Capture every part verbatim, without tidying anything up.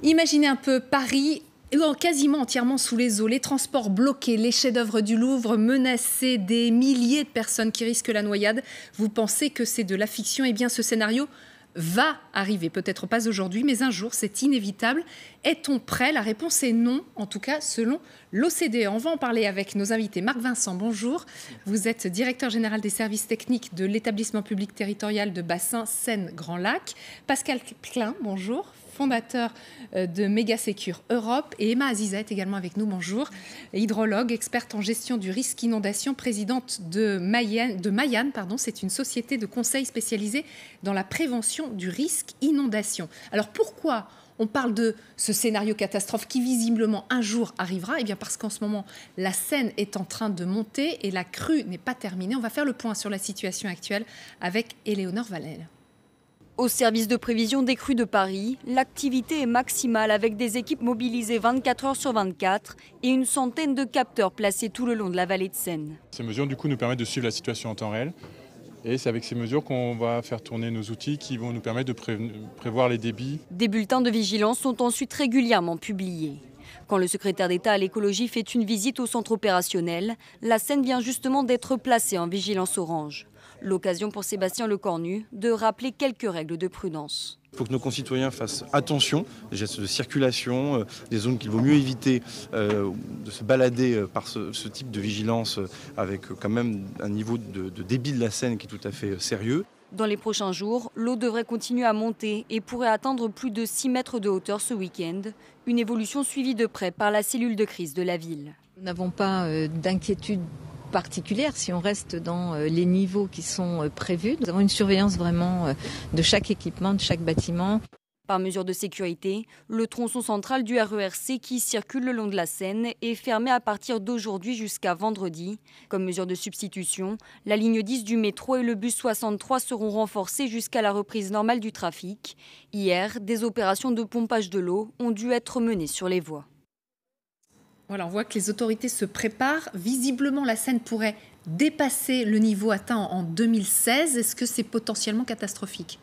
Imaginez un peu Paris quasiment entièrement sous les eaux, les transports bloqués, les chefs-d'œuvre du Louvre menacés, des milliers de personnes qui risquent la noyade. Vous pensez que c'est de la fiction? Eh bien, ce scénario va arriver, peut-être pas aujourd'hui, mais un jour, c'est inévitable. Est-on prêt? La réponse est non, en tout cas selon l'O C D E. On va en parler avec nos invités. Marc Vincent, bonjour. Vous êtes directeur général des services techniques de l'établissement public territorial de bassin Seine-Grand Lac. Pascal Klein, bonjour, fondateur de Mégasecure Europe, et Emma Aziza est également avec nous, bonjour, hydrologue, experte en gestion du risque inondation, présidente de Mayan, de Mayan, pardon, c'est une société de conseil spécialisée dans la prévention du risque inondation. Alors pourquoi on parle de ce scénario catastrophe qui visiblement un jour arrivera? Eh bien parce qu'en ce moment, la Seine est en train de monter et la crue n'est pas terminée. On va faire le point sur la situation actuelle avec Éléonore Vallel. Au service de prévision des crues de Paris, l'activité est maximale avec des équipes mobilisées vingt-quatre heures sur vingt-quatre et une centaine de capteurs placés tout le long de la vallée de Seine. Ces mesures du coup nous permettent de suivre la situation en temps réel et c'est avec ces mesures qu'on va faire tourner nos outils qui vont nous permettre de pré prévoir les débits. Des bulletins de vigilance sont ensuite régulièrement publiés. Quand le secrétaire d'État à l'écologie fait une visite au centre opérationnel, la Seine vient justement d'être placée en vigilance orange. L'occasion pour Sébastien Lecornu de rappeler quelques règles de prudence. Il faut que nos concitoyens fassent attention, des gestes de circulation, euh, des zones qu'il vaut mieux éviter euh, de se balader euh, par ce, ce type de vigilance euh, avec euh, quand même un niveau de, de débit de la Seine qui est tout à fait euh, sérieux. Dans les prochains jours, l'eau devrait continuer à monter et pourrait atteindre plus de six mètres de hauteur ce week-end. Une évolution suivie de près par la cellule de crise de la ville. Nous n'avons pas euh, d'inquiétude particulière si on reste dans les niveaux qui sont prévus. Nous avons une surveillance vraiment de chaque équipement, de chaque bâtiment. Par mesure de sécurité, le tronçon central du R E R C qui circule le long de la Seine est fermé à partir d'aujourd'hui jusqu'à vendredi. Comme mesure de substitution, la ligne dix du métro et le bus soixante-trois seront renforcés jusqu'à la reprise normale du trafic. Hier, des opérations de pompage de l'eau ont dû être menées sur les voies. Voilà, on voit que les autorités se préparent. Visiblement, la Seine pourrait dépasser le niveau atteint en deux mille seize. Est-ce que c'est potentiellement catastrophique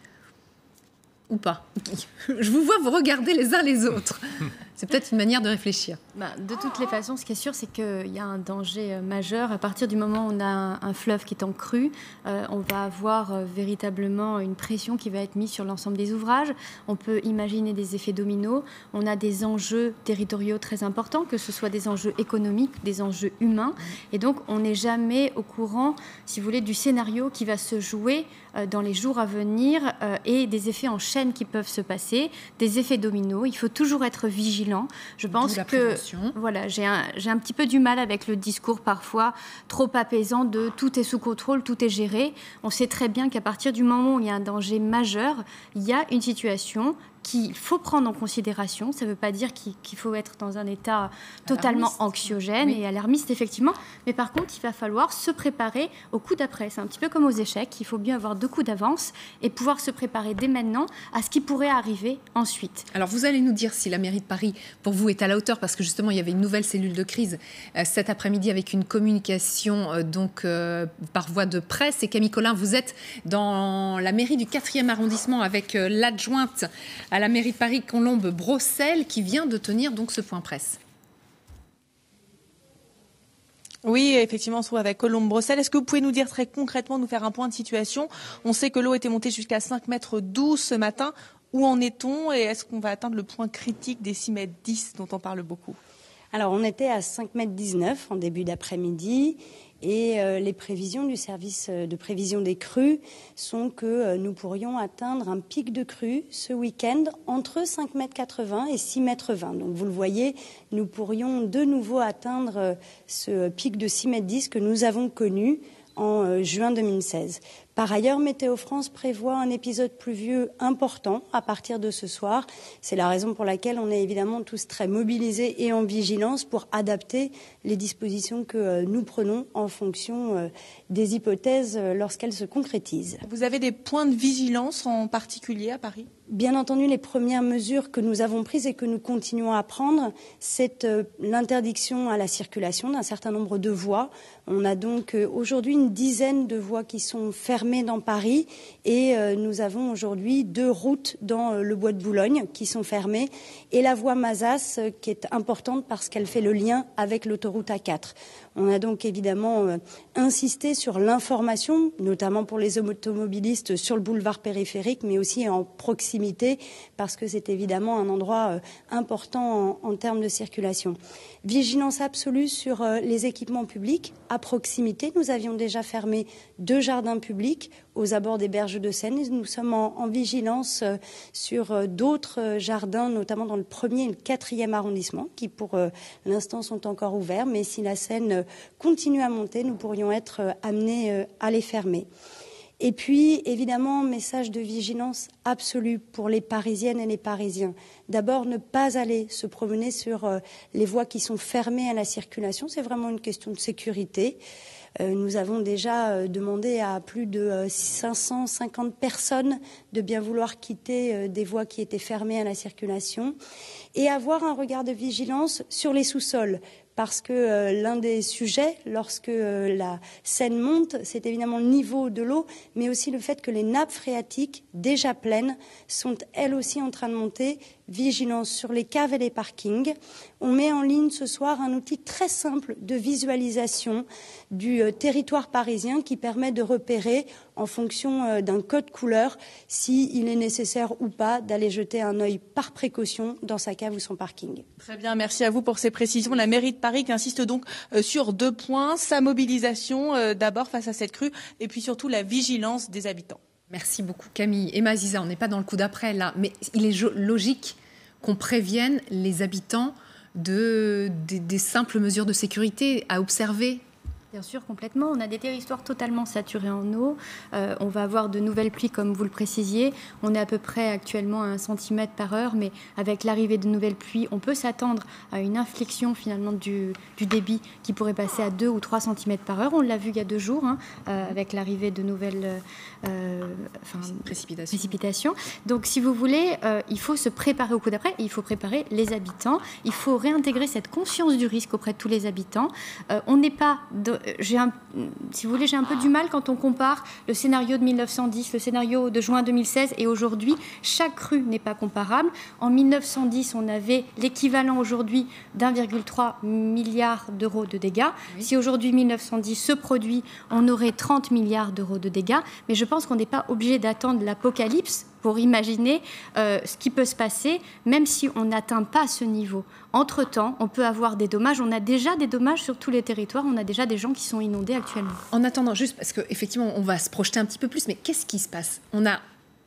ou pas? Je vous vois vous regarder les uns les autres. C'est peut-être une manière de réfléchir. Bah, de toutes les façons, ce qui est sûr, c'est qu'il y a un danger majeur. À partir du moment où on a un, un fleuve qui est en crue, euh, on va avoir euh, véritablement une pression qui va être mise sur l'ensemble des ouvrages. On peut imaginer des effets dominos. On a des enjeux territoriaux très importants, que ce soit des enjeux économiques, des enjeux humains. Et donc, on n'est jamais au courant, si vous voulez, du scénario qui va se jouer euh, dans les jours à venir euh, et des effets en chaîne qui peuvent se passer, des effets dominos. Il faut toujours être vigilant. Je pense que voilà, j'ai un, j'ai un petit peu du mal avec le discours parfois trop apaisant de tout est sous contrôle, tout est géré. On sait très bien qu'à partir du moment où il y a un danger majeur, il y a une situation qu'il faut prendre en considération. Ça ne veut pas dire qu'il, qu'il faut être dans un état totalement alarmiste. anxiogène oui. et alarmiste, effectivement. Mais par contre, il va falloir se préparer au coup d'après. C'est un petit peu comme aux échecs. Il faut bien avoir deux coups d'avance et pouvoir se préparer dès maintenant à ce qui pourrait arriver ensuite. Alors, vous allez nous dire si la mairie de Paris, pour vous, est à la hauteur, parce que justement, il y avait une nouvelle cellule de crise euh, cet après-midi avec une communication euh, donc, euh, par voie de presse. Et Camille Collin, vous êtes dans la mairie du quatrième arrondissement avec euh, l'adjointe à la mairie de Paris, Colombe Brossel, qui vient de tenir donc ce point presse. Oui, effectivement, on se trouve avec Colombe Brossel. Est-ce que vous pouvez nous dire très concrètement, nous faire un point de situation? On sait que l'eau était montée jusqu'à cinq mètres douze ce matin. Où en est-on et est-ce qu'on va atteindre le point critique des six mètres dix dont on parle beaucoup? Alors, on était à cinq mètres dix-neuf en début d'après-midi. Et euh, les prévisions du service de prévision des crues sont que euh, nous pourrions atteindre un pic de crue ce week-end entre cinq mètres quatre-vingts et six mètres vingt. Donc vous le voyez, nous pourrions de nouveau atteindre euh, ce pic de six mètres dix que nous avons connu en euh, juin deux mille seize. Par ailleurs, Météo France prévoit un épisode pluvieux important à partir de ce soir. C'est la raison pour laquelle on est évidemment tous très mobilisés et en vigilance pour adapter les dispositions que nous prenons en fonction des hypothèses lorsqu'elles se concrétisent. Vous avez des points de vigilance en particulier à Paris ? Bien entendu, les premières mesures que nous avons prises et que nous continuons à prendre, c'est l'interdiction à la circulation d'un certain nombre de voies. On a donc aujourd'hui une dizaine de voies qui sont fermées fermées dans Paris et euh, nous avons aujourd'hui deux routes dans euh, le bois de Boulogne qui sont fermées et la voie Mazas euh, qui est importante parce qu'elle fait le lien avec l'autoroute A quatre. On a donc évidemment euh, insisté sur l'information, notamment pour les automobilistes sur le boulevard périphérique, mais aussi en proximité, parce que c'est évidemment un endroit euh, important en, en termes de circulation. Vigilance absolue sur euh, les équipements publics à proximité. Nous avions déjà fermé deux jardins publics aux abords des berges de Seine. Nous sommes en, en vigilance euh, sur euh, d'autres euh, jardins, notamment dans le premier et le quatrième arrondissement, qui pour euh, l'instant sont encore ouverts. Mais si la Seine euh, continue à monter, nous pourrions être euh, amenés euh, à les fermer. Et puis, évidemment, message de vigilance absolue pour les Parisiennes et les Parisiens. D'abord, ne pas aller se promener sur euh, les voies qui sont fermées à la circulation. C'est vraiment une question de sécurité. Euh, nous avons déjà euh, demandé à plus de euh, cinq cent cinquante personnes de bien vouloir quitter euh, des voies qui étaient fermées à la circulation et avoir un regard de vigilance sur les sous-sols. Parce que euh, l'un des sujets, lorsque euh, la Seine monte, c'est évidemment le niveau de l'eau, mais aussi le fait que les nappes phréatiques, déjà pleines, sont elles aussi en train de monter. Vigilance sur les caves et les parkings. On met en ligne ce soir un outil très simple de visualisation du euh, territoire parisien qui permet de repérer, en fonction euh, d'un code couleur, s'il est nécessaire ou pas d'aller jeter un œil par précaution dans sa cave ou son parking. Très bien, merci à vous pour ces précisions. La mairie de Paris qui insiste donc euh, sur deux points, sa mobilisation euh, d'abord face à cette crue et puis surtout la vigilance des habitants. Merci beaucoup Camille. Emma Aziza, on n'est pas dans le coup d'après là, mais il est logique qu'on prévienne les habitants de, des, des simples mesures de sécurité à observer. Bien sûr, complètement. On a des territoires totalement saturés en eau. Euh, on va avoir de nouvelles pluies, comme vous le précisiez. On est à peu près actuellement à un centimètre par heure, mais avec l'arrivée de nouvelles pluies, on peut s'attendre à une inflexion finalement du, du débit qui pourrait passer à deux ou trois centimètres par heure. On l'a vu il y a deux jours, hein, euh, avec l'arrivée de nouvelles euh, enfin, précipitations. précipitations. Donc, si vous voulez, euh, il faut se préparer au coup d'après. Il faut préparer les habitants. Il faut réintégrer cette conscience du risque auprès de tous les habitants. Euh, on n'est pas... De, J'ai un, si vous voulez, j'ai un peu du mal quand on compare le scénario de mille neuf cent dix, le scénario de juin deux mille seize et aujourd'hui. Chaque crue n'est pas comparable. En mille neuf cent dix, on avait l'équivalent aujourd'hui d'un virgule trois milliard d'euros de dégâts. Oui. Si aujourd'hui mille neuf cent dix se produit, on aurait trente milliards d'euros de dégâts. Mais je pense qu'on n'est pas obligé d'attendre l'apocalypse pour imaginer euh, ce qui peut se passer, même si on n'atteint pas ce niveau. Entre-temps, on peut avoir des dommages. On a déjà des dommages sur tous les territoires. On a déjà des gens qui sont inondés actuellement. En attendant, juste parce qu'effectivement, on va se projeter un petit peu plus, mais qu'est-ce qui se passe ? On a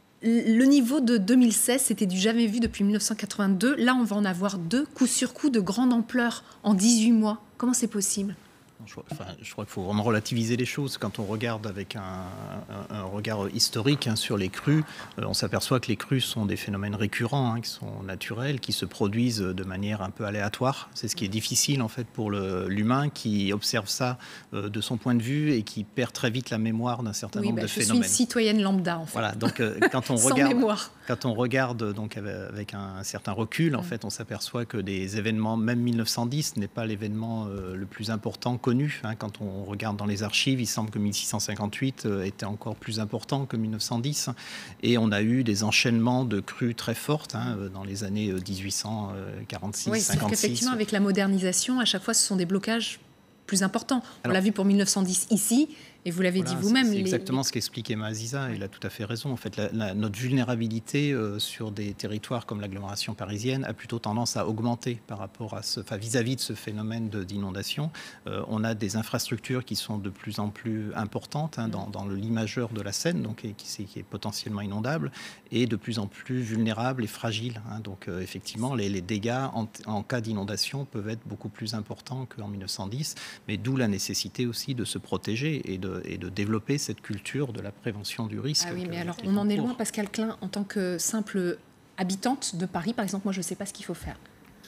le niveau de deux mille seize, c'était du jamais vu depuis mille neuf cent quatre-vingt-deux. Là, on va en avoir deux, coup sur coup, de grande ampleur en dix-huit mois. Comment c'est possible ? Je, enfin, je crois qu'il faut vraiment relativiser les choses. Quand on regarde avec un, un, un regard historique hein, sur les crues, euh, on s'aperçoit que les crues sont des phénomènes récurrents, hein, qui sont naturels, qui se produisent de manière un peu aléatoire. C'est ce qui est difficile en fait pour le, l'humain qui observe ça euh, de son point de vue et qui perd très vite la mémoire d'un certain oui, nombre bah, de je phénomènes. Je suis une citoyenne lambda en fait. Voilà, donc euh, quand on Sans regarde, mémoire. Quand on regarde donc avec un certain recul, en mmh. fait, on s'aperçoit que des événements, même mille neuf cent dix n'est pas l'événement euh, le plus important connu. Hein, quand on regarde dans les archives, il semble que mille six cent cinquante-huit euh, était encore plus important que mille neuf cent dix. Et on a eu des enchaînements de crues très fortes hein, dans les années dix-huit cent quarante-six, oui, cinquante-six. Oui, qu'effectivement, avec la modernisation, à chaque fois, ce sont des blocages plus importants. On Alors, l'a vu pour mille neuf cent dix ici. Et vous l'avez voilà, dit vous-même. C'est les... exactement ce qu'explique Emma Aziza, il a tout à fait raison. En fait, la, la, notre vulnérabilité euh, sur des territoires comme l'agglomération parisienne a plutôt tendance à augmenter par rapport à ce, enfin, vis-à-vis de ce phénomène de, d'inondation. Euh, on a des infrastructures qui sont de plus en plus importantes hein, dans, dans le lit majeur de la Seine, donc, et qui, qui est potentiellement inondable, et de plus en plus vulnérables et fragiles. Hein. Donc, euh, effectivement, les, les dégâts en, en cas d'inondation peuvent être beaucoup plus importants qu'en mille neuf cent dix, mais d'où la nécessité aussi de se protéger et de et de développer cette culture de la prévention du risque. Ah oui, mais alors on en est loin, Pascal Klein, en tant que simple habitante de Paris, par exemple, moi je ne sais pas ce qu'il faut faire.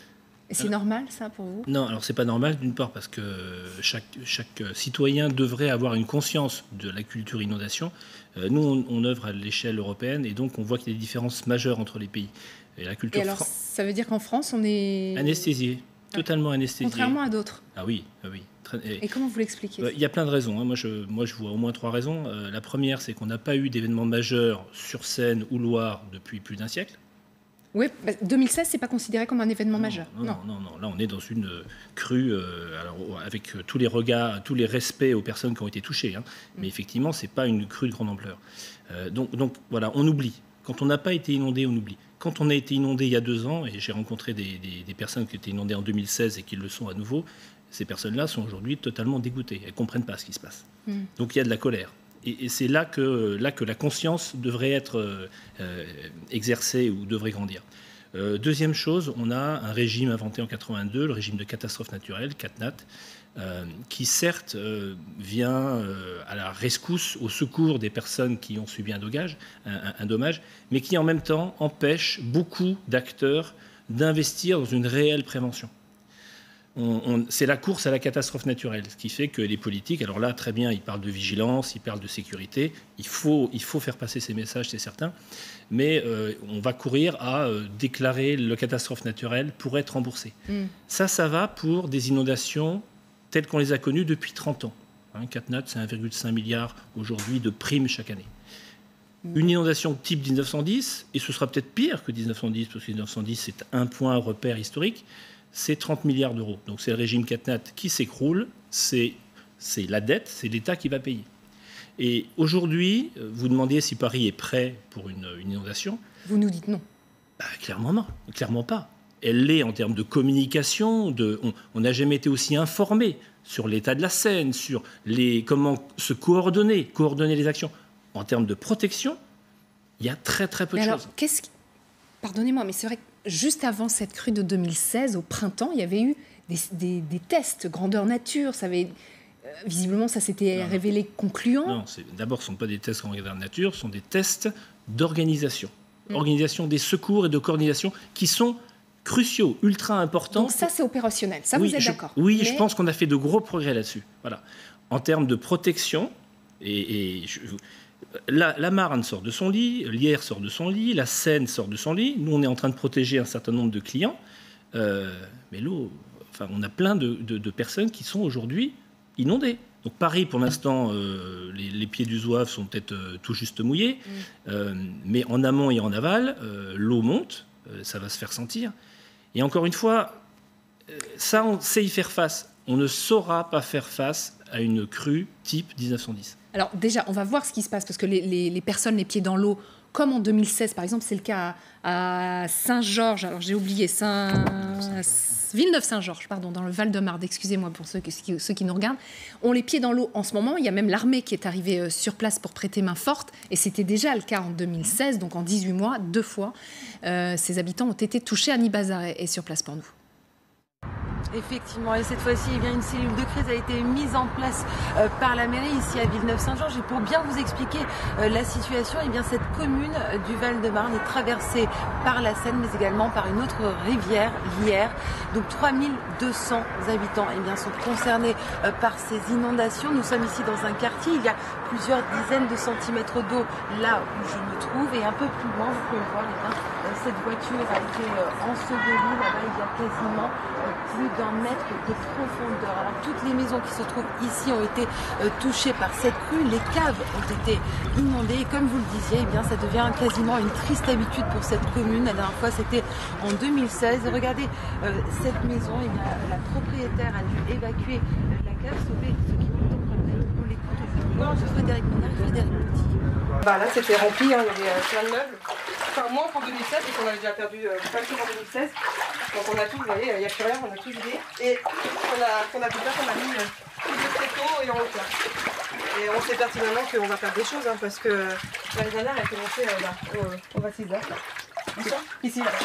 Et c'est alors, normal ça pour vous ? Non, alors c'est pas normal d'une part parce que chaque, chaque citoyen devrait avoir une conscience de la culture inondation. Euh, nous on, on œuvre à l'échelle européenne et donc on voit qu'il y a des différences majeures entre les pays. Et la culture et alors fran- ça veut dire qu'en France on est... Anesthésié. totalement anesthésiés. Contrairement à d'autres. Ah oui, ah oui. Et, et comment vous l'expliquez? Il y a plein de raisons. Moi je, moi, je vois au moins trois raisons. Euh, la première, c'est qu'on n'a pas eu d'événement majeur sur Seine ou Loire depuis plus d'un siècle. Oui, bah, deux mille seize, c'est pas considéré comme un événement non, majeur. Non, non, non, non. Là, on est dans une crue, euh, alors, avec tous les regards, tous les respects aux personnes qui ont été touchées. Hein. Mm. Mais effectivement, c'est pas une crue de grande ampleur. Euh, donc, donc, voilà, on oublie. Quand on n'a pas été inondé, on oublie. Quand on a été inondé il y a deux ans, et j'ai rencontré des, des, des personnes qui étaient inondées en deux mille seize et qui le sont à nouveau, ces personnes-là sont aujourd'hui totalement dégoûtées. Elles ne comprennent pas ce qui se passe. Mm. Donc, il y a de la colère. Et, et c'est là que, là que la conscience devrait être euh, exercée ou devrait grandir. Euh, deuxième chose, on a un régime inventé en quatre-vingt-deux, le régime de catastrophe naturelle, CatNat, euh, qui certes euh, vient euh, à la rescousse, au secours des personnes qui ont subi un dommage, un, un, un dommage, mais qui en même temps empêche beaucoup d'acteurs d'investir dans une réelle prévention. On, on, c'est la course à la catastrophe naturelle, ce qui fait que les politiques, alors là, très bien, ils parlent de vigilance, ils parlent de sécurité, il faut, il faut faire passer ces messages, c'est certain, mais euh, on va courir à euh, déclarer le catastrophe naturelle pour être remboursé. Mm. Ça, ça va pour des inondations telles qu'on les a connues depuis trente ans. Hein, CatNat, c'est un virgule cinq milliard aujourd'hui de primes chaque année. Mm. Une inondation type dix-neuf cent dix, et ce sera peut-être pire que dix-neuf cent dix, parce que dix-neuf cent dix, c'est un point repère historique, c'est trente milliards d'euros. Donc c'est le régime CatNat qui s'écroule, c'est, c'est la dette, c'est l'État qui va payer. Et aujourd'hui, vous demandiez si Paris est prêt pour une, une inondation. Vous nous dites non. Bah, clairement non, clairement pas. Elle l'est en termes de communication, de, on n'a jamais été aussi informé sur l'état de la Seine, sur les, comment se coordonner, coordonner les actions. En termes de protection, il y a très très peu mais de alors, choses. Qu'est-ce qui... Pardonnez-moi, mais c'est vrai que juste avant cette crue de deux mille seize, au printemps, il y avait eu des, des, des tests grandeur nature. Ça avait, euh, visiblement, ça s'était non, révélé non. concluant. Non, c'est, d'abord, ce ne sont pas des tests grandeur nature, ce sont des tests d'organisation. Mmh. Organisation des secours et de coordination qui sont cruciaux, ultra importants. Donc ça, c'est opérationnel. Ça, oui, vous êtes je, d'accord? Oui, mais... je pense qu'on a fait de gros progrès là-dessus. Voilà. En termes de protection, et, et je, La, la Marne sort de son lit, l'Yerres sort de son lit, la Seine sort de son lit. Nous, on est en train de protéger un certain nombre de clients. Euh, mais l'eau, enfin, on a plein de, de, de personnes qui sont aujourd'hui inondées. Donc Paris, pour l'instant, euh, les, les pieds du Zouave sont peut-être euh, tout juste mouillés. Mmh. Euh, mais en amont et en aval, euh, l'eau monte, euh, ça va se faire sentir. Et encore une fois, euh, ça, on sait y faire face. On ne saura pas faire face à une crue type dix-neuf cent dix. Alors déjà, on va voir ce qui se passe, parce que les, les, les personnes les pieds dans l'eau, comme en deux mille seize, par exemple, c'est le cas à, à Saint-Georges, alors j'ai oublié, Saint... Villeneuve-Saint-Georges, pardon, dans le Val-de-Marne, excusez-moi pour ceux qui, ceux qui nous regardent, ont les pieds dans l'eau en ce moment. Il y a même l'armée qui est arrivée sur place pour prêter main forte, et c'était déjà le cas en deux mille seize, donc en dix-huit mois, deux fois, euh, ces habitants ont été touchés. Annie Bazar est, est sur place pour nous. Effectivement, et cette fois-ci, eh bien, une cellule de crise a été mise en place euh, par la mairie ici à Villeneuve-Saint-Georges. Et pour bien vous expliquer euh, la situation, eh bien, cette commune euh, du Val-de-Marne est traversée par la Seine, mais également par une autre rivière, l'Yerres. Donc trois mille deux cents habitants eh bien, sont concernés euh, par ces inondations. Nous sommes ici dans un quartier, il y a plusieurs dizaines de centimètres d'eau là où je me trouve. Et un peu plus loin, vous pouvez voir, eh bien, euh, cette voiture a été euh, ensevelie. Là-bas, il y a quasiment euh, plus d'un mètre de profondeur. Alors toutes les maisons qui se trouvent ici ont été euh, touchées par cette crue, les caves ont été inondées et comme vous le disiez, eh bien, ça devient quasiment une triste habitude pour cette commune. La dernière fois c'était en deux mille seize. Et regardez euh, cette maison, eh bien, la propriétaire a dû évacuer euh, la cave, sauver ceux qui vont emprunter. On l'écoute. Non, je Frédéric Minard, Frédéric Petit. Bah là c'était rempli, hein, il y avait euh, plein de meubles. Enfin moins qu'en deux mille seize, parce qu'on avait déjà perdu euh, pas le tour en deux mille seize. Donc on a tout, vous voyez, il n'y a plus rien, on a tout vidé. Et on a, qu'on a pu faire, on a mis euh, tout de tréteaux et en hauteur. Et on sait pertinemment qu'on va faire des choses, hein, parce que l'année dernière elle a été montée euh, là, au, au Bastille là. Ça ici, là.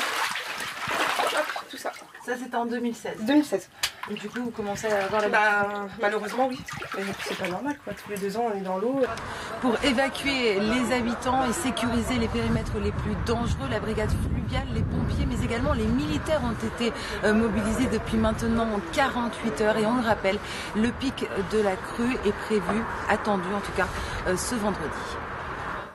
Hop, tout ça. Ça c'était en deux mille seize. deux mille seize. Et du coup, vous commencez à avoir la... Bah, malheureusement, oui. Mais c'est pas normal, quoi. Tous les deux ans, on est dans l'eau. Pour évacuer les habitants et sécuriser les périmètres les plus dangereux, la brigade fluviale, les pompiers, mais également les militaires ont été euh, mobilisés depuis maintenant quarante-huit heures. Et on le rappelle, le pic de la crue est prévu, attendu en tout cas, euh, ce vendredi.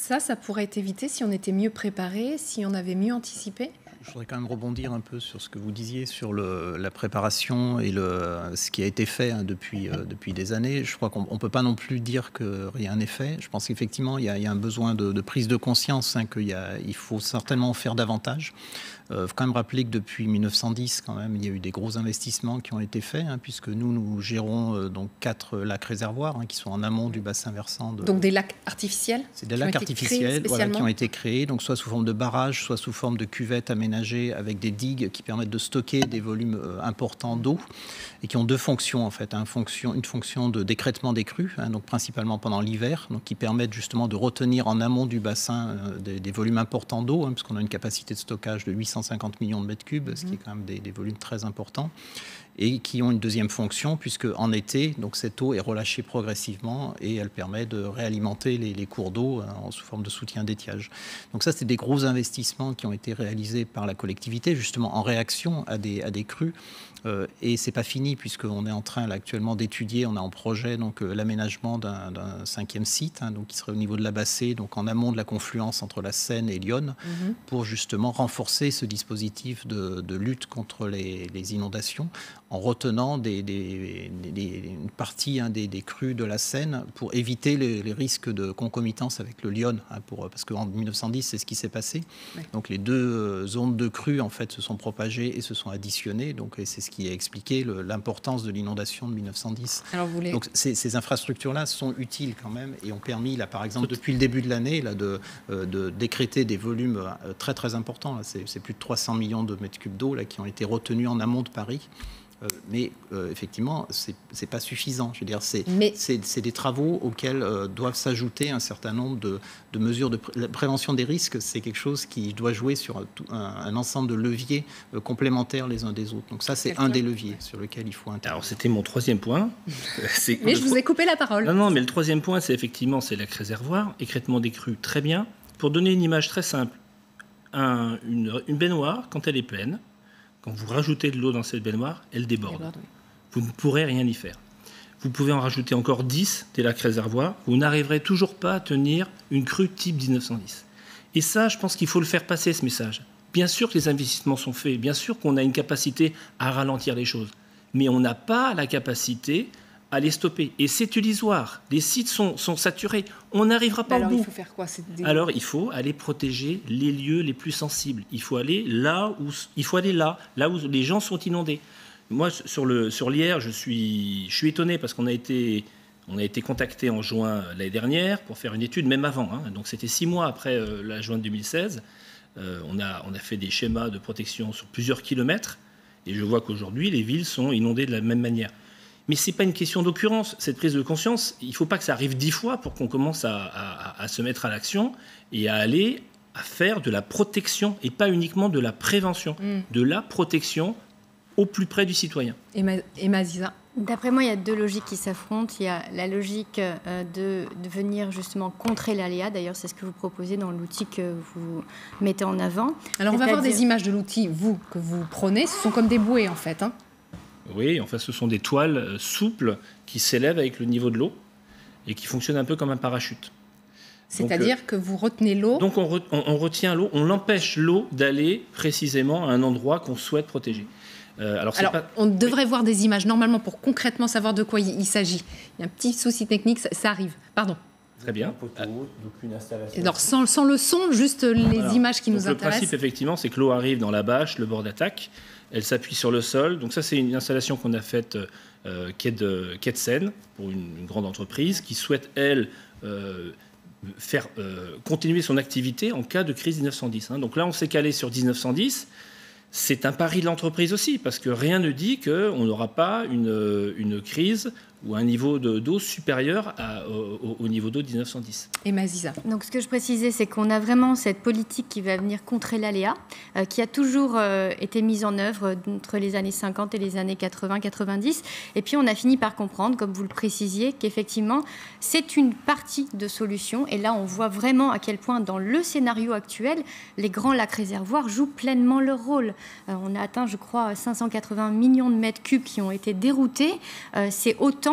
Ça, ça pourrait être évité si on était mieux préparé, si on avait mieux anticipé? Je voudrais quand même rebondir un peu sur ce que vous disiez, sur le, la préparation et le, ce qui a été fait hein, depuis, euh, depuis des années. Je crois qu'on ne peut pas non plus dire que rien n'est fait. Je pense qu'effectivement, il y, y a un besoin de, de prise de conscience, hein, qu'il y a, il faut certainement faire davantage. Il euh, faut quand même rappeler que depuis mille neuf cent dix, quand même, il y a eu des gros investissements qui ont été faits, hein, puisque nous, nous gérons euh, donc quatre lacs réservoirs hein, qui sont en amont du bassin versant. De... Donc des lacs artificiels? C'est des lacs artificiels voilà, qui ont été créés, donc soit sous forme de barrages, soit sous forme de cuvettes aménagées avec des digues qui permettent de stocker des volumes euh, importants d'eau et qui ont deux fonctions en fait. Hein, fonction, une fonction de décrètement des crues, hein, donc principalement pendant l'hiver, donc qui permettent justement de retenir en amont du bassin euh, des, des volumes importants d'eau, hein, puisqu'on a une capacité de stockage de huit cent cinquante millions de mètres cubes, mmh. ce qui est quand même des, des volumes très importants, et qui ont une deuxième fonction, puisque en été, donc cette eau est relâchée progressivement et elle permet de réalimenter les, les cours d'eau hein, sous forme de soutien d'étiage. Donc ça, c'est des gros investissements qui ont été réalisés par la collectivité, justement en réaction à des, à des crues. Euh, et c'est pas fini, puisqu'on est en train là, actuellement d'étudier, on a en projet donc euh, l'aménagement d'un, d'un cinquième site, hein, donc qui serait au niveau de la Bassée, donc en amont de la confluence entre la Seine et l'Yonne, mmh. pour justement renforcer ce dispositif de, de lutte contre les, les inondations, en retenant des, des, des, des, une partie hein, des, des crues de la Seine pour éviter les, les risques de concomitance avec le Lyon, hein, pour, parce qu'en mille neuf cent dix, c'est ce qui s'est passé. Oui. Donc les deux euh, zones de crues en fait, se sont propagées et se sont additionnées, donc, et c'est ce qui a expliqué le, l'importance de l'inondation de mille neuf cent dix. Alors, vous voulez... Donc ces, ces infrastructures-là sont utiles quand même et ont permis, là, par exemple, depuis le début de l'année, là, de, euh, de décréter des volumes euh, très très importants. Là, c'est, c'est plus de trois cents millions de mètres cubes d'eau là, qui ont été retenus en amont de Paris. Euh, mais euh, effectivement, c'est, c'est pas suffisant. Je veux dire, c'est, mais... c'est, c'est des travaux auxquels euh, doivent s'ajouter un certain nombre de, de mesures de pré- la prévention des risques. C'est quelque chose qui doit jouer sur un, un, un ensemble de leviers euh, complémentaires les uns des autres. Donc ça, c'est Quelqu'un. un des leviers sur lequel il faut intervenir. Alors c'était mon troisième point. c'est mais je vous ai coupé la parole. Non, non, mais le troisième point, c'est effectivement c'est lac réservoir, écrêtement des crues, très bien. Pour donner une image très simple, un, une, une baignoire, quand elle est pleine, quand vous rajoutez de l'eau dans cette baignoire, elle déborde. déborde oui. Vous ne pourrez rien y faire. Vous pouvez en rajouter encore dix des lacs réservoirs. Vous n'arriverez toujours pas à tenir une crue type mille neuf cent dix. Et ça, je pense qu'il faut le faire passer, ce message. Bien sûr que les investissements sont faits. Bien sûr qu'on a une capacité à ralentir les choses. Mais on n'a pas la capacité à les stopper. Et c'est illusoire. Les sites sont, sont saturés. On n'arrivera pas alors, au bout. Il faut faire quoi? C'est des... Alors, il faut aller protéger les lieux les plus sensibles. Il faut aller là où, il faut aller là, là où les gens sont inondés. Moi, sur, le, sur l'I R, je suis, je suis étonné parce qu'on a été, on a été contacté en juin l'année dernière pour faire une étude, même avant. Hein. Donc, c'était six mois après euh, la juin deux mille seize. Euh, on, a, on a fait des schémas de protection sur plusieurs kilomètres. Et je vois qu'aujourd'hui, les villes sont inondées de la même manière. Mais ce n'est pas une question d'occurrence. Cette prise de conscience, il ne faut pas que ça arrive dix fois pour qu'on commence à, à, à se mettre à l'action et à aller à faire de la protection et pas uniquement de la prévention, mmh. de la protection au plus près du citoyen. Emma Ziza. D'après moi, il y a deux logiques qui s'affrontent. Il y a la logique de, de venir justement contrer l'aléa. D'ailleurs, c'est ce que vous proposez dans l'outil que vous mettez en avant. Alors, on va voir des images de l'outil, vous, que vous prenez. Ce sont comme des bouées, en fait, hein. Oui, en fait, ce sont des toiles souples qui s'élèvent avec le niveau de l'eau et qui fonctionnent un peu comme un parachute. C'est-à-dire donc, que vous retenez l'eau. Donc on, re, on, on retient l'eau, on empêche l'eau d'aller précisément à un endroit qu'on souhaite protéger. Euh, alors, alors pas... on devrait oui. voir des images normalement pour concrètement savoir de quoi il, il s'agit. Il y a un petit souci technique, ça, ça arrive. Pardon. Très bien. Ah. Alors sans, sans le son, juste les alors, images qui nous le intéressent. Le principe, effectivement, c'est que l'eau arrive dans la bâche, le bord d'attaque. Elle s'appuie sur le sol. Donc ça, c'est une installation qu'on a faite euh, quai de, quai de Seine pour une, une grande entreprise qui souhaite, elle, euh, faire euh, continuer son activité en cas de crise dix-neuf cent dix. Hein. Donc là, on s'est calé sur dix-neuf cent dix. C'est un pari de l'entreprise aussi, parce que rien ne dit qu'on n'aura pas une, une crise ou un niveau de, d'eau supérieur à, au, au niveau d'eau de dix-neuf cent dix. Et Maziza. Donc ce que je précisais, c'est qu'on a vraiment cette politique qui va venir contrer l'aléa, euh, qui a toujours euh, été mise en œuvre entre les années cinquante et les années quatre-vingts quatre-vingt-dix. Et puis on a fini par comprendre, comme vous le précisiez, qu'effectivement, c'est une partie de solution. Et là, on voit vraiment à quel point, dans le scénario actuel, les grands lacs réservoirs jouent pleinement leur rôle. Euh, on a atteint, je crois, cinq cent quatre-vingts millions de mètres cubes qui ont été déroutés. Euh, c'est autant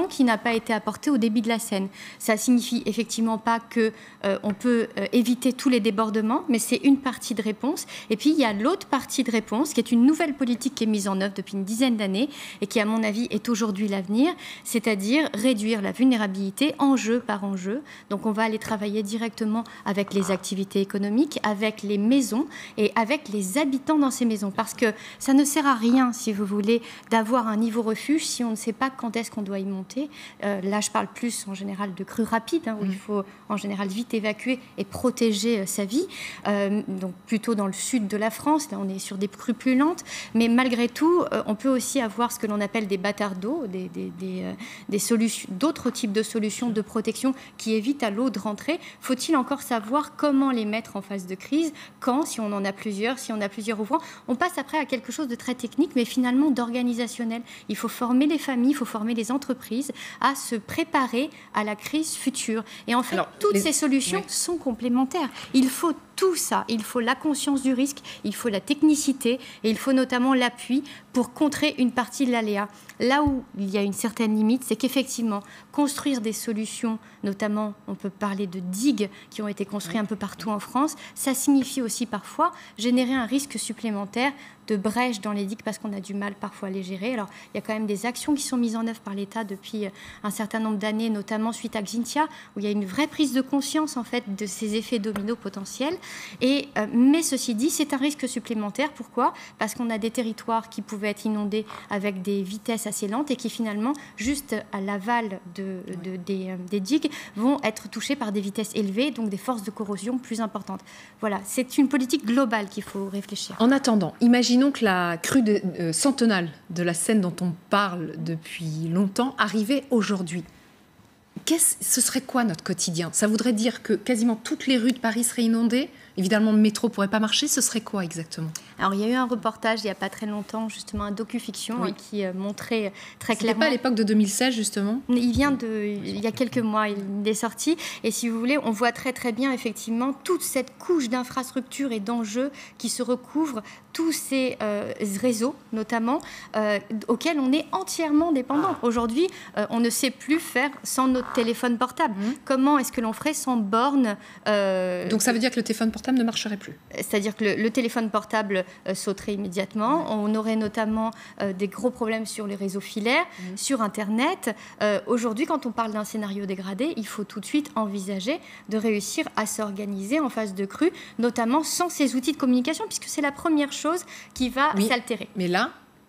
temps qui n'a pas été apporté au débit de la Seine. Ça signifie effectivement pas que euh, on peut euh, éviter tous les débordements, mais c'est une partie de réponse. Et puis il y a l'autre partie de réponse, qui est une nouvelle politique qui est mise en œuvre depuis une dizaine d'années et qui, à mon avis, est aujourd'hui l'avenir, c'est-à-dire réduire la vulnérabilité enjeu par enjeu. Donc on va aller travailler directement avec les activités économiques, avec les maisons et avec les habitants dans ces maisons, parce que ça ne sert à rien, si vous voulez, d'avoir un niveau refuge si on ne sait pas quand est-ce qu'on doit y monter. Euh, là, je parle plus en général de crues rapides, hein, où mmh. il faut en général vite évacuer et protéger euh, sa vie. Euh, donc plutôt dans le sud de la France, là on est sur des crues plus lentes, mais malgré tout, euh, on peut aussi avoir ce que l'on appelle des bâtards d'eau, des, des, des, euh, des solutions, d'autres types de solutions de protection qui évitent à l'eau de rentrer. Faut-il encore savoir comment les mettre en phase de crise, quand, si on en a plusieurs, si on a plusieurs ouvrants. On passe après à quelque chose de très technique, mais finalement d'organisationnel. Il faut former les familles, il faut former les entreprises à se préparer à la crise future. Et en fait, Alors, toutes les... ces solutions oui. sont complémentaires. Il faut tout ça. Il faut la conscience du risque, il faut la technicité et il faut notamment l'appui pour contrer une partie de l'aléa. Là où il y a une certaine limite, c'est qu'effectivement, construire des solutions, notamment, on peut parler de digues qui ont été construites un peu partout en France, ça signifie aussi parfois générer un risque supplémentaire de brèches dans les digues parce qu'on a du mal parfois à les gérer. Alors, il y a quand même des actions qui sont mises en œuvre par l'État depuis un certain nombre d'années, notamment suite à Xynthia, où il y a une vraie prise de conscience en fait de ces effets dominos potentiels. Et, euh, mais ceci dit, c'est un risque supplémentaire. Pourquoi ? Parce qu'on a des territoires qui pouvaient être inondés avec des vitesses assez lentes et qui finalement, juste à l'aval de, de, des, euh, des digues, vont être touchés par des vitesses élevées, donc des forces de corrosion plus importantes. Voilà, c'est une politique globale qu'il faut réfléchir. En attendant, imaginez Imaginons que la crue de, euh, centenale de la Seine dont on parle depuis longtemps arrivait aujourd'hui. Qu'est-ce, ce serait quoi notre quotidien ? Ça voudrait dire que quasiment toutes les rues de Paris seraient inondées ? Évidemment, le métro ne pourrait pas marcher. Ce serait quoi exactement ? Alors, il y a eu un reportage il n'y a pas très longtemps, justement, un docu-fiction oui. hein, qui euh, montrait très C'était clairement... pas à l'époque de deux mille seize, justement ? Il vient de... Il y a quelques mois, il est sorti. Et si vous voulez, on voit très, très bien, effectivement, toute cette couche d'infrastructures et d'enjeux qui se recouvrent, tous ces euh, réseaux, notamment, euh, auxquels on est entièrement dépendant. Aujourd'hui, euh, on ne sait plus faire sans notre téléphone portable. Mmh. Comment est-ce que l'on ferait sans borne euh... Donc, ça veut dire que le téléphone portable ne marcherait plus. C'est-à-dire que le, le téléphone portable euh, sauterait immédiatement. On aurait notamment euh, des gros problèmes sur les réseaux filaires, mmh. sur Internet. Euh, aujourd'hui, quand on parle d'un scénario dégradé, il faut tout de suite envisager de réussir à s'organiser en phase de crue, notamment sans ces outils de communication, puisque c'est la première chose qui va oui, s'altérer. Mais là,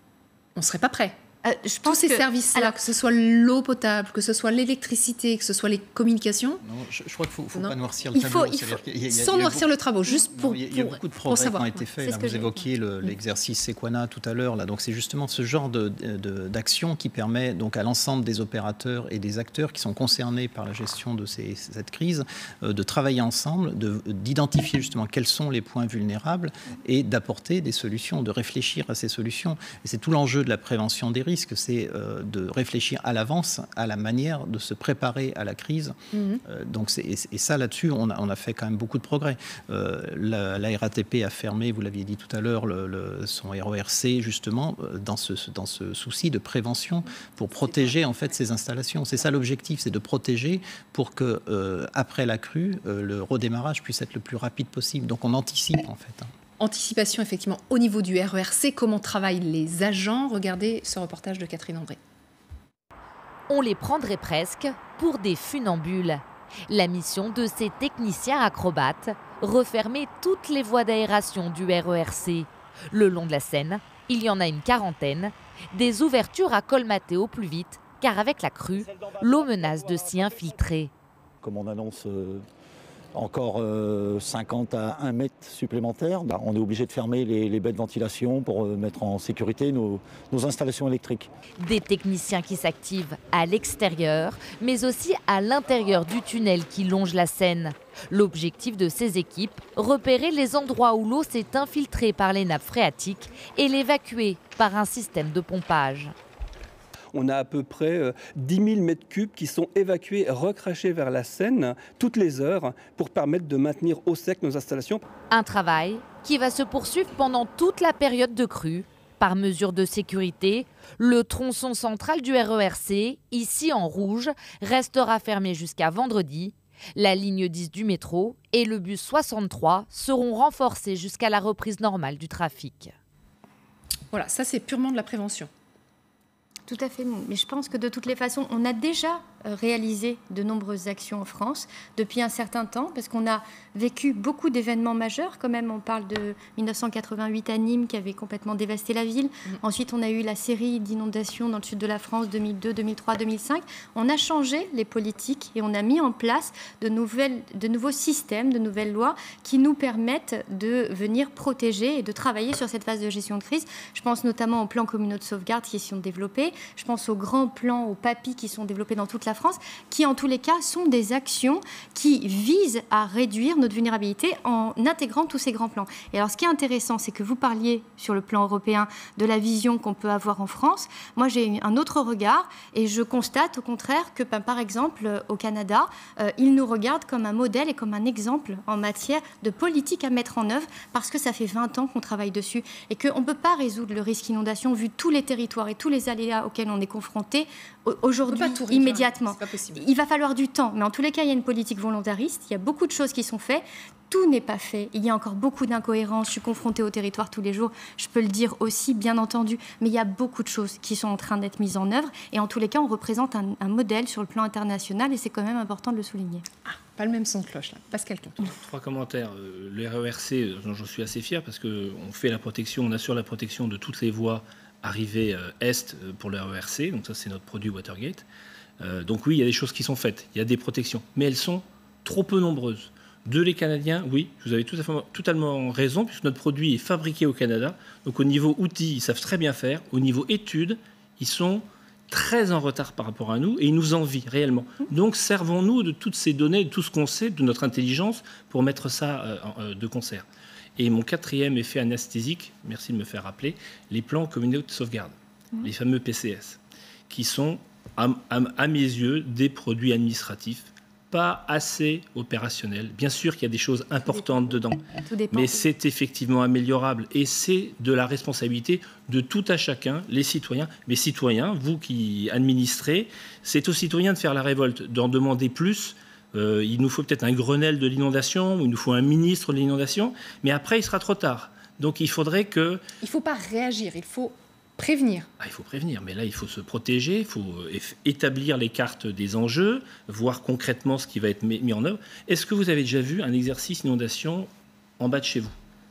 on ne serait pas prêt. Euh, je pense Tous ces que, services-là, alors, que ce soit l'eau potable, que ce soit l'électricité, que ce soit les communications... Non, je, je crois qu'il ne faut, faut pas noircir le il tableau. Faut, il faut, y a, y a, sans noircir le tableau, juste pour, non, il, y a, il y a beaucoup de progrès qui ont été faits. Là, vous évoquiez le, l'exercice Sequana tout à l'heure. Là, donc c'est justement ce genre de, de, d'action qui permet donc à l'ensemble des opérateurs et des acteurs qui sont concernés par la gestion de ces, cette crise euh, de travailler ensemble, de, d'identifier justement quels sont les points vulnérables et d'apporter des solutions, de réfléchir à ces solutions. Et c'est tout l'enjeu de la prévention des risques. C'est euh, de réfléchir à l'avance à la manière de se préparer à la crise. Mmh. Euh, donc c'est, et, et ça, là-dessus, on a, on a fait quand même beaucoup de progrès. Euh, la, la R A T P a fermé, vous l'aviez dit tout à l'heure, le, le, son R O R C, justement, dans ce, dans ce souci de prévention pour protéger, en fait, ces installations. C'est ça l'objectif, c'est de protéger pour que, euh, après la crue, euh, le redémarrage puisse être le plus rapide possible. Donc on anticipe, en fait. Hein. Anticipation, effectivement, au niveau du R E R C. Comment travaillent les agents ? Regardez ce reportage de Catherine André. On les prendrait presque pour des funambules. La mission de ces techniciens acrobates, refermer toutes les voies d'aération du R E R C. Le long de la Seine, il y en a une quarantaine. Des ouvertures à colmater au plus vite, car avec la crue, l'eau menace de s'y infiltrer. Comme on annonce... Euh... encore euh, cinquante à un mètre supplémentaires. Bah, on est obligé de fermer les, les baies de ventilation pour euh, mettre en sécurité nos, nos installations électriques. Des techniciens qui s'activent à l'extérieur, mais aussi à l'intérieur du tunnel qui longe la Seine. L'objectif de ces équipes, repérer les endroits où l'eau s'est infiltrée par les nappes phréatiques et l'évacuer par un système de pompage. On a à peu près dix mille mètres cubes qui sont évacués, recrachés vers la Seine toutes les heures pour permettre de maintenir au sec nos installations. Un travail qui va se poursuivre pendant toute la période de crue Par mesure de sécurité, le tronçon central du R E R C, ici en rouge, restera fermé jusqu'à vendredi. La ligne dix du métro et le bus soixante-trois seront renforcés jusqu'à la reprise normale du trafic. Voilà, ça c'est purement de la prévention. Tout à fait, mais je pense que de toutes les façons, on a déjà réalisé de nombreuses actions en France depuis un certain temps, parce qu'on a vécu beaucoup d'événements majeurs. Quand même, on parle de mille neuf cent quatre-vingt-huit à Nîmes qui avait complètement dévasté la ville. Mmh. Ensuite, on a eu la série d'inondations dans le sud de la France, deux mille deux, deux mille trois, deux mille cinq. On a changé les politiques et on a mis en place de, nouvelles, de nouveaux systèmes, de nouvelles lois qui nous permettent de venir protéger et de travailler sur cette phase de gestion de crise. Je pense notamment aux plans communaux de sauvegarde qui sont développés. Je pense aux grands plans, aux P A P I qui sont développés dans toute la France, qui en tous les cas sont des actions qui visent à réduire notre vulnérabilité en intégrant tous ces grands plans. Et alors ce qui est intéressant, c'est que vous parliez sur le plan européen de la vision qu'on peut avoir en France. Moi j'ai un autre regard et je constate au contraire que par exemple au Canada, euh, ils nous regardent comme un modèle et comme un exemple en matière de politique à mettre en œuvre, parce que ça fait vingt ans qu'on travaille dessus et qu'on ne peut pas résoudre le risque inondation vu tous les territoires et tous les aléas auxquels on est confronté aujourd'hui, immédiatement. Il va falloir du temps, mais en tous les cas, il y a une politique volontariste, il y a beaucoup de choses qui sont faites, tout n'est pas fait, il y a encore beaucoup d'incohérences, je suis confrontée au territoire tous les jours, je peux le dire aussi, bien entendu, mais il y a beaucoup de choses qui sont en train d'être mises en œuvre, et en tous les cas, on représente un, un modèle sur le plan international, et c'est quand même important de le souligner. Ah, pas le même son de cloche, là. Pascal Canton. Trois commentaires. Le R E R C, j'en suis assez fier, parce qu'on fait la protection, on assure la protection de toutes les voies arrivée euh, Est pour le R E R C, donc ça c'est notre produit Watergate. Euh, donc oui, il y a des choses qui sont faites, il y a des protections, mais elles sont trop peu nombreuses. De les Canadiens, oui, vous avez tout à fait, totalement raison, puisque notre produit est fabriqué au Canada, donc au niveau outils, ils savent très bien faire, au niveau études, ils sont très en retard par rapport à nous, et ils nous envient réellement. Donc servons-nous de toutes ces données, de tout ce qu'on sait, de notre intelligence, pour mettre ça euh, de concert. Et mon quatrième effet anesthésique, merci de me faire rappeler, les plans communaux de sauvegarde, mmh. les fameux P C S, qui sont, à, à, à mes yeux, des produits administratifs pas assez opérationnels. Bien sûr qu'il y a des choses importantes dedans, mais c'est effectivement améliorable. Et c'est de la responsabilité de tout à chacun, les citoyens. Mais citoyens, vous qui administrez, c'est aux citoyens de faire la révolte, d'en demander plus. Euh, il nous faut peut-être un Grenelle de l'inondation, ou il nous faut un ministre de l'inondation, mais après, il sera trop tard. Donc, il faudrait que... Il ne faut pas réagir, il faut prévenir. Ah, il faut prévenir, mais là, il faut se protéger, il faut établir les cartes des enjeux, voir concrètement ce qui va être mis en œuvre. Est-ce que vous avez déjà vu un exercice inondation en bas de chez vous ?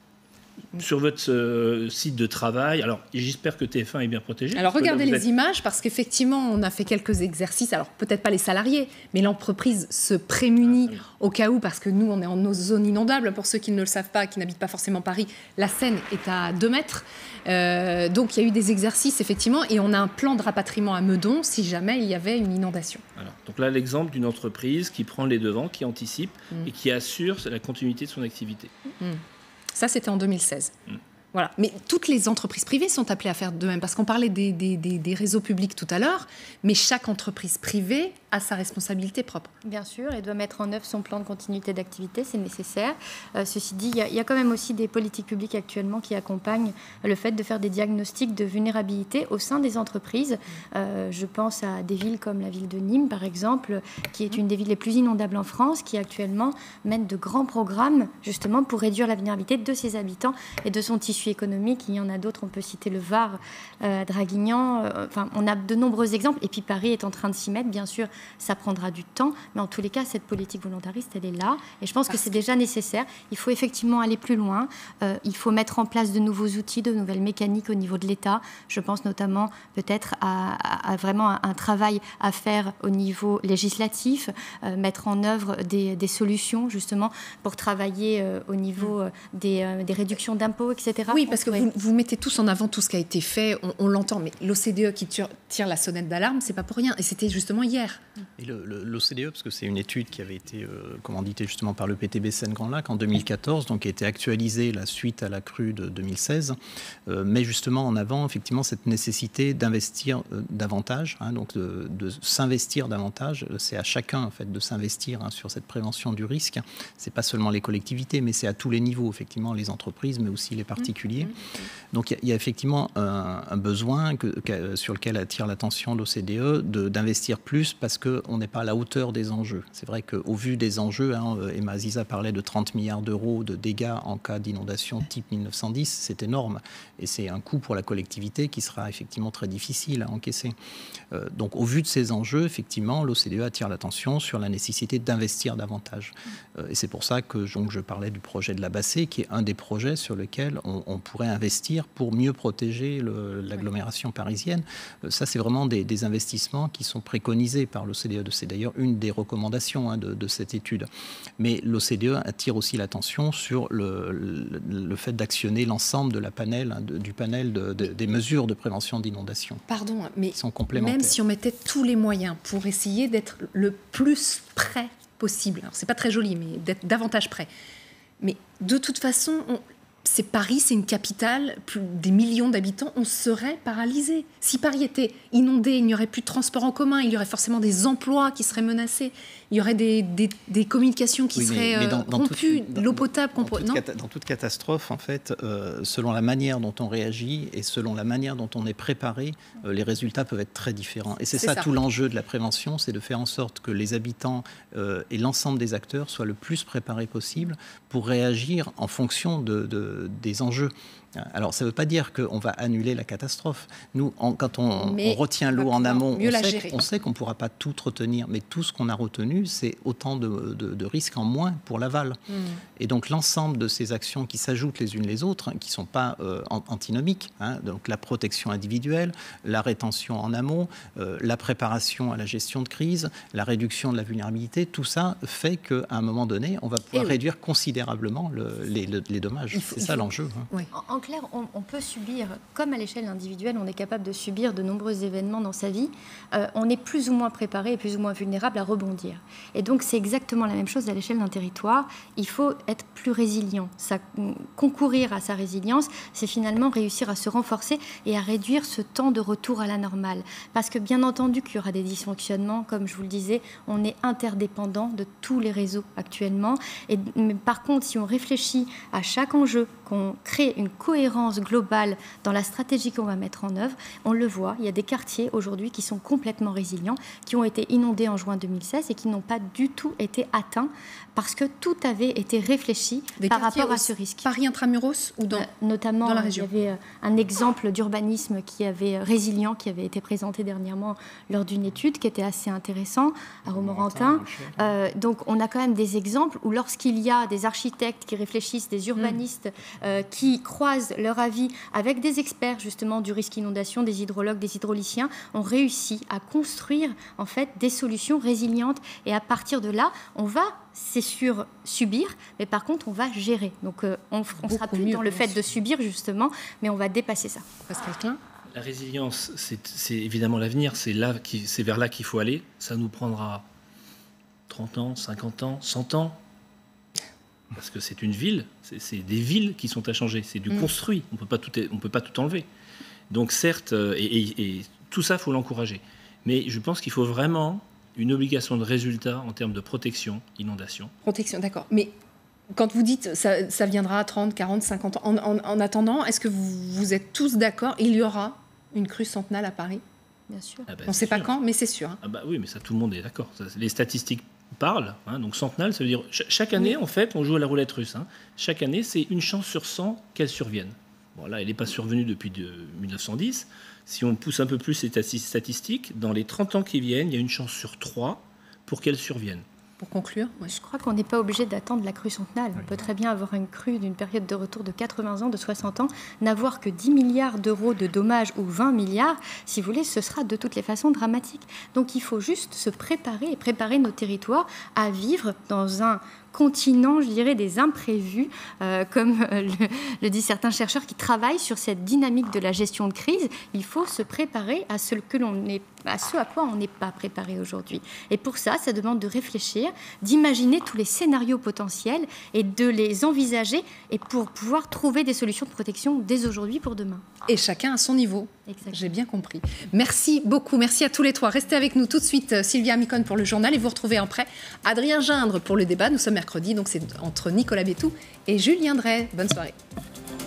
Sur votre euh, site de travail. Alors, j'espère que T F un est bien protégé. Alors, regardez les êtes... images, parce qu'effectivement, on a fait quelques exercices. Alors, peut-être pas les salariés, mais l'entreprise se prémunit ah, oui. au cas où, parce que nous, on est en zone inondable. Pour ceux qui ne le savent pas, qui n'habitent pas forcément Paris, la Seine est à deux mètres. Euh, donc, il y a eu des exercices, effectivement, et on a un plan de rapatriement à Meudon si jamais il y avait une inondation. Alors, donc là, l'exemple d'une entreprise qui prend les devants, qui anticipe mmh. et qui assure la continuité de son activité. Mmh. Ça, c'était en deux mille seize. Mmh. Voilà. Mais toutes les entreprises privées sont appelées à faire de même, parce qu'on parlait des, des, des, des réseaux publics tout à l'heure, mais chaque entreprise privée a sa responsabilité propre. Bien sûr, elle doit mettre en œuvre son plan de continuité d'activité, c'est nécessaire. Euh, ceci dit, il y, y a quand même aussi des politiques publiques actuellement qui accompagnent le fait de faire des diagnostics de vulnérabilité au sein des entreprises. Euh, je pense à des villes comme la ville de Nîmes, par exemple, qui est une des villes les plus inondables en France, qui actuellement mène de grands programmes justement pour réduire la vulnérabilité de ses habitants et de son tissu économique. Il y en a d'autres, on peut citer le Var, euh, Draguignan, euh, enfin, on a de nombreux exemples. Et puis Paris est en train de s'y mettre, bien sûr, ça prendra du temps, mais en tous les cas, cette politique volontariste, elle est là, et je pense Parce que c'est que... déjà nécessaire. Il faut effectivement aller plus loin, euh, il faut mettre en place de nouveaux outils, de nouvelles mécaniques au niveau de l'État. Je pense notamment peut-être à, à, à vraiment un, un travail à faire au niveau législatif, euh, mettre en œuvre des, des solutions, justement, pour travailler euh, au niveau euh, des, euh, des réductions d'impôts, et cetera. Oui, parce que vous, vous mettez tous en avant tout ce qui a été fait, on, on l'entend, mais l'O C D E qui tire, tire la sonnette d'alarme, c'est pas pour rien, et c'était justement hier. Et le, le, l'O C D E, parce que c'est une étude qui avait été euh, commanditée justement par le P T B Seine-Grand Lac en deux mille quatorze, donc qui a été actualisée la suite à la crue de deux mille seize, euh, met justement en avant effectivement cette nécessité d'investir euh, davantage, hein, donc de, de s'investir davantage. C'est à chacun en fait de s'investir hein, sur cette prévention du risque. C'est pas seulement les collectivités, mais c'est à tous les niveaux, effectivement, les entreprises, mais aussi les particuliers. particulier. Donc il y, y a effectivement un, un besoin que, que, sur lequel attire l'attention l'O C D E de, d'investir plus parce qu'on n'est pas à la hauteur des enjeux. C'est vrai qu'au vu des enjeux, hein, Emma Aziza parlait de trente milliards d'euros de dégâts en cas d'inondation type mille neuf cent dix, c'est énorme. Et c'est un coût pour la collectivité qui sera effectivement très difficile à encaisser. Euh, donc au vu de ces enjeux, effectivement, l'O C D E attire l'attention sur la nécessité d'investir davantage. Euh, et c'est pour ça que donc, je parlais du projet de la Bassée, qui est un des projets sur lesquels on, on pourrait investir pour mieux protéger le, l'agglomération parisienne. Euh, ça, c'est vraiment des, des investissements qui sont préconisés par l'O C D E. C'est d'ailleurs une des recommandations hein, de, de cette étude. Mais l'O C D E attire aussi l'attention sur le, le, le fait d'actionner l'ensemble de la panel, hein, de, du panel de, de, des mesures de prévention d'inondation. Pardon, mais sont complémentaires. Même si on mettait tous les moyens pour essayer d'être le plus près possible, alors c'est pas très joli, mais d'être davantage près. Mais de toute façon, on, c'est Paris, c'est une capitale, plus des millions d'habitants, on serait paralysé. Si Paris était inondé, il n'y aurait plus de transport en commun, il y aurait forcément des emplois qui seraient menacés, il y aurait des, des, des communications qui oui, seraient mais, mais dans, dans rompues, toute, l'eau potable... Dans, dans, toute cata- dans toute catastrophe, en fait, euh, selon la manière dont on réagit et selon la manière dont on est préparé, euh, les résultats peuvent être très différents. Et c'est, c'est ça, ça tout l'enjeu de la prévention, c'est de faire en sorte que les habitants euh, et l'ensemble des acteurs soient le plus préparés possible pour réagir en fonction de, de, des enjeux. Alors, ça ne veut pas dire qu'on va annuler la catastrophe. Nous, en, quand on, on retient l'eau en amont, on sait, on sait qu'on ne pourra pas tout retenir. Mais tout ce qu'on a retenu, c'est autant de, de, de risques en moins pour l'aval. Mm. Et donc, l'ensemble de ces actions qui s'ajoutent les unes les autres, hein, qui ne sont pas euh, antinomiques, hein, donc la protection individuelle, la rétention en amont, euh, la préparation à la gestion de crise, la réduction de la vulnérabilité, tout ça fait qu'à un moment donné, on va pouvoir oui. réduire considérablement le, les, les, les dommages. Faut, c'est ça faut... l'enjeu. Hein. Oui. En, en clair, on, on peut subir, comme à l'échelle individuelle, on est capable de subir de nombreux événements dans sa vie. Euh, on est plus ou moins préparé et plus ou moins vulnérable à rebondir. Et donc, c'est exactement la même chose à l'échelle d'un territoire. Il faut être plus résilient. Ça, concourir à sa résilience, c'est finalement réussir à se renforcer et à réduire ce temps de retour à la normale. Parce que, bien entendu, qu'il y aura des dysfonctionnements. Comme je vous le disais, on est interdépendant de tous les réseaux actuellement. Et, mais par contre, si on réfléchit à chaque enjeu, qu'on crée une cohérence globale dans la stratégie qu'on va mettre en œuvre, on le voit, il y a des quartiers aujourd'hui qui sont complètement résilients, qui ont été inondés en juin deux mille seize et qui n'ont pas du tout été atteints parce que tout avait été réfléchi des par rapport à ce risque. Paris intramuros ou dans, euh, notamment, dans la région. Il y avait un exemple d'urbanisme qui avait résilient, qui avait été présenté dernièrement lors d'une étude qui était assez intéressant à Romorantin. Euh, donc on a quand même des exemples où lorsqu'il y a des architectes qui réfléchissent, des urbanistes mmh. euh, qui croisent leur avis avec des experts justement du risque inondation, des hydrologues, des hydrauliciens, on réussit à construire en fait des solutions résilientes et à partir de là, on va c'est sûr subir, mais par contre on va gérer. Donc euh, on ne sera plus mieux, dans le fait sûr. de subir justement, mais on va dépasser ça. Pascal Klein. La résilience, c'est, c'est évidemment l'avenir, c'est, là qui, c'est vers là qu'il faut aller. Ça nous prendra trente ans, cinquante ans, cent ans. Parce que c'est une ville, c'est, c'est des villes qui sont à changer, c'est du mmh. construit, on ne peut pas tout enlever. Donc certes, et, et, et tout ça, il faut l'encourager. Mais je pense qu'il faut vraiment une obligation de résultat en termes de protection, inondation. Protection, d'accord. Mais quand vous dites ça, ça viendra à trente, quarante, cinquante ans, en, en, en attendant, est-ce que vous, vous êtes tous d'accord, il y aura une crue centenale à Paris ? Bien sûr. Ah ben, on ne sait sûr. pas quand, mais c'est sûr. Hein. Ah bah oui, mais ça, tout le monde est d'accord. Ça, les statistiques parlent. Hein, donc centenale, ça veut dire... Ch- chaque année, oui. en fait, on joue à la roulette russe. Hein. Chaque année, c'est une chance sur cent qu'elle survienne. Bon, là, elle n'est pas survenue depuis de, mille neuf cent dix. Si on pousse un peu plus ces statistiques, dans les trente ans qui viennent, il y a une chance sur trois pour qu'elle survienne. Pour conclure, ouais. Je crois qu'on n'est pas obligé d'attendre la crue centenale. On peut très bien avoir une crue d'une période de retour de quatre-vingts ans, de soixante ans, n'avoir que dix milliards d'euros de dommages ou vingt milliards, si vous voulez, ce sera de toutes les façons dramatique. Donc il faut juste se préparer et préparer nos territoires à vivre dans un continent, je dirais, des imprévus, euh, comme euh, le, le disent certains chercheurs qui travaillent sur cette dynamique de la gestion de crise. Il faut se préparer à ce, que l'on est, à, ce à quoi on n'est pas préparé aujourd'hui. Et pour ça, ça demande de réfléchir, d'imaginer tous les scénarios potentiels et de les envisager et pour pouvoir trouver des solutions de protection dès aujourd'hui pour demain. Et chacun à son niveau. Exactement. J'ai bien compris. Merci beaucoup. Merci à tous les trois. Restez avec nous tout de suite, Sylvia Micone pour le journal et vous retrouvez après Adrien Gindre pour le débat. Nous sommes mercredi, donc c'est entre Nicolas Bétou et Julien Drey. Bonne soirée.